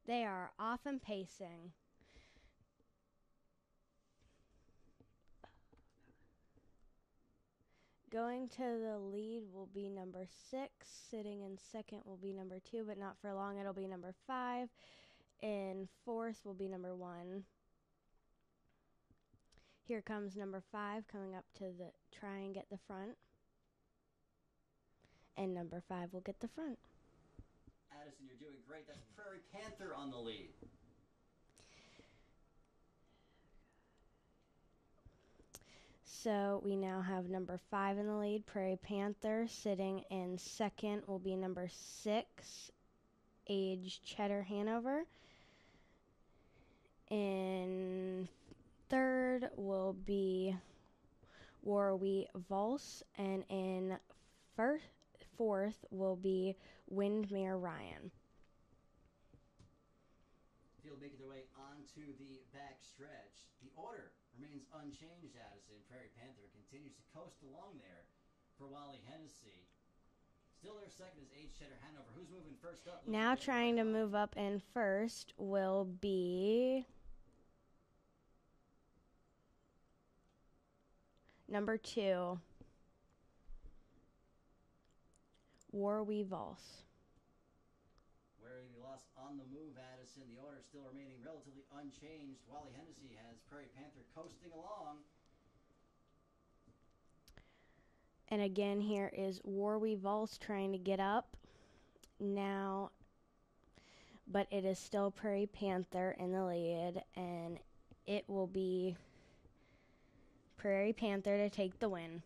They are off and pacing. Going to the lead will be number 6. Sitting in second will be number 2, but not for long. It'll be number 5. In fourth will be number 1. Here comes number 5 coming up to try and get the front. And number 5 will get the front. Addison, you're doing great. That's Prairie Panther on the lead. So we now have number 5 in the lead, Prairie Panther. Sitting in second will be number 6, Age Cheddar Hanover. In third will be Warwi Valse, and in fourth will be Windmere Ryan. Field making their way onto the back stretch. The order remains unchanged, Addison. Prairie Panther continues to coast along there for Wally Hennessy. Still there second is Age Cheddar Hanover. Who's moving first up? Now trying to move up in first will be number 2, Warwi Valse. Where he lost on the move, Addison. The order still remaining relatively unchanged. Wally Hennessy has Prairie Panther coasting along. And again, here is Warwi Valse trying to get up now, but it is still Prairie Panther in the lead, and it will be Prairie Panther to take the win.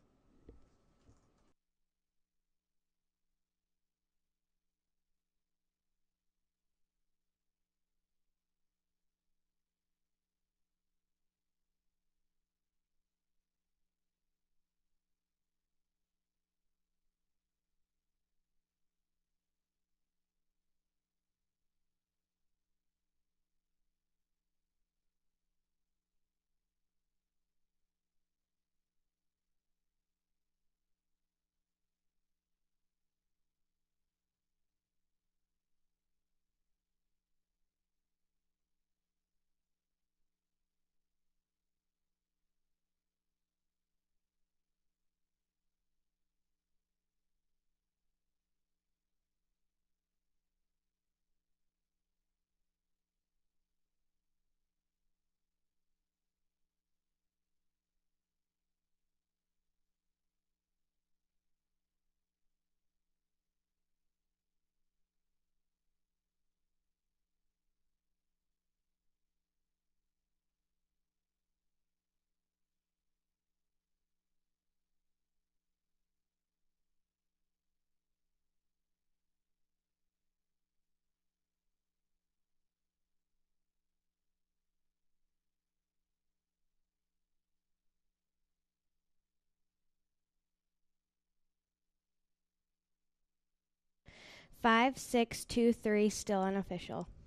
Five, 6, 2, 3, still unofficial.